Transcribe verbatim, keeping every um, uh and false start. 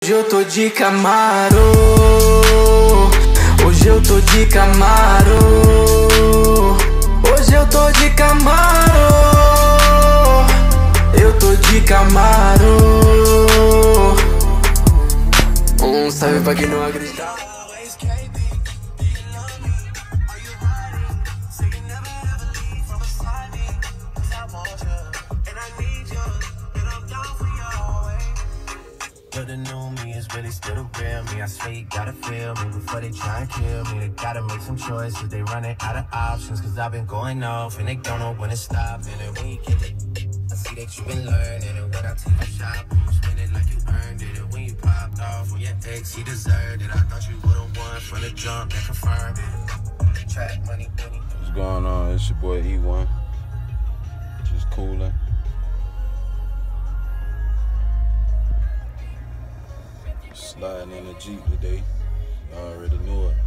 Hoje eu tô de Camaro, hoje eu tô de Camaro, hoje eu tô de Camaro, eu tô de Camaro. Um salve pra quem não acredita. But the new me is really still the real me. I swear you gotta feel me before they try and kill me. They gotta make some choices, they running out of options. Cause I've been going off and they don't know when to stop. And then when you get it, I see that you've been learning. And when I take you shopping, you spend it like you earned it. And when you popped off on your ex, he deserved it. I thought you would've won from the jump that confirmed it. Track money, money. What's going on? It's your boy E one. Just coolin'. Sliding in the Jeep today. You already knew it.